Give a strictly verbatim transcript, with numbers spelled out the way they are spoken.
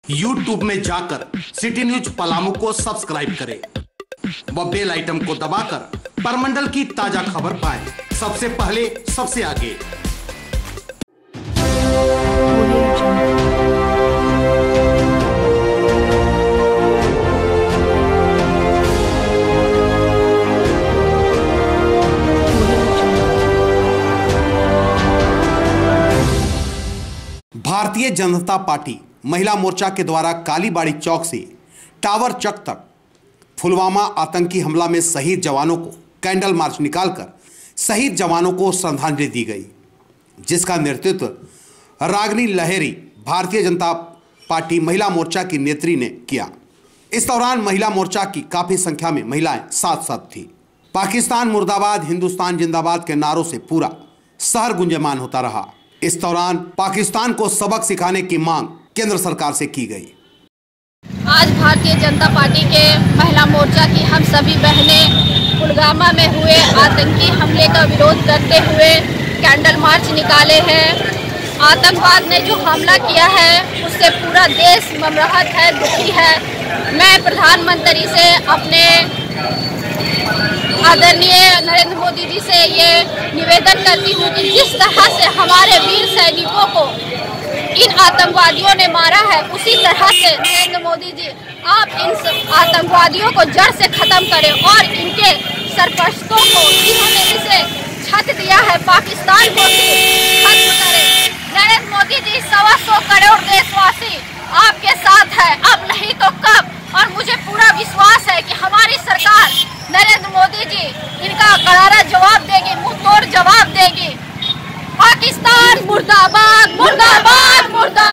YouTube में जाकर city news Palamu को सब्सक्राइब करें व बेल आइटम को दबाकर परमंडल की ताजा खबर पाएं सबसे पहले सबसे आगे। भारतीय जनता पार्टी महिला मोर्चा के द्वारा कालीबाड़ी चौक से टावर चौक तक पुलवामा आतंकी हमला में शहीद जवानों को कैंडल मार्च निकालकर शहीद जवानों को श्रद्धांजलि दी गई, जिसका नेतृत्व रागिनी लहेरी भारतीय जनता पार्टी महिला मोर्चा की नेत्री ने किया। इस दौरान महिला मोर्चा की काफी संख्या में महिलाएं साथ साथ थी। पाकिस्तान मुर्दाबाद, हिंदुस्तान जिंदाबाद के नारों से पूरा शहर गुंजयमान होता रहा। इस दौरान पाकिस्तान को सबक सिखाने की मांग केंद्र सरकार से की गई। आज भारतीय जनता पार्टी के महिला मोर्चा की हम सभी बहनें पुलवामा में हुए आतंकी हमले का विरोध करते हुए कैंडल मार्च निकाले हैं। आतंकवाद ने जो हमला किया है उससे पूरा देश ममरहत है, दुखी है। मैं प्रधानमंत्री से, अपने आदरणीय नरेंद्र मोदी जी से ये निवेदन करती हूँ कि जिस तरह से हमारे वीर सैनिकों को इन आतंकवादियों ने मारा है, उसी तरह से नरेंद्र मोदी जी आप इन आतंकवादियों को जड़ से खत्म करें और इनके सरपरस्तों को, जिन्होंने इसे छत दिया है, पाकिस्तान को खत्म करें। नरेंद्र मोदी जी सवा सौ करोड़ देशवासी आपके साथ है, अब नहीं तो कब। और मुझे पूरा विश्वास है कि हमारी सरकार नरेंद्र मोदी जी इनका करारा जवाब देगी, मुंह तोड़ जवाब देगी। पाकिस्तान मुर्दाबाद, मुर्दाबाद, मुर्दाबाद।